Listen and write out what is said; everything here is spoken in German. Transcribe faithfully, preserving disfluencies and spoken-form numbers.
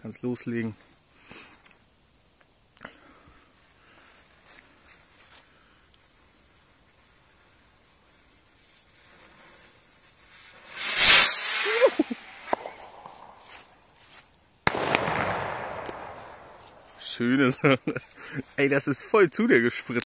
Kannst loslegen. Schöne Sache. Ey, das ist voll zu dir gespritzt.